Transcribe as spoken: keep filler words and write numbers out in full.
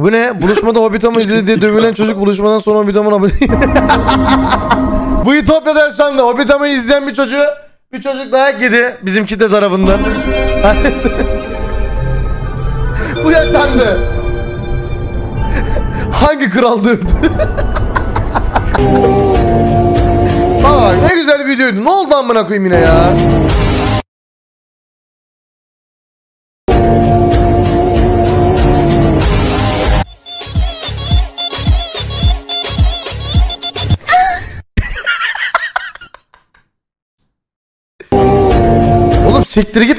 Bu ne? Buluşmada Hobbitam'ı izledi diye dövülen çocuk buluşmadan sonra Hobbitam'ın abone... Bu Ütopya'da yaşandı. Hobbitam'ı izleyen bir çocuğu bir çocuk daha yedi bizim kitle tarafından. Bu yaşandı. Hangi kral dövdü? Bak ne güzel videoydu. Ne oldu amına koyayım yine ya? Oğlum siktir git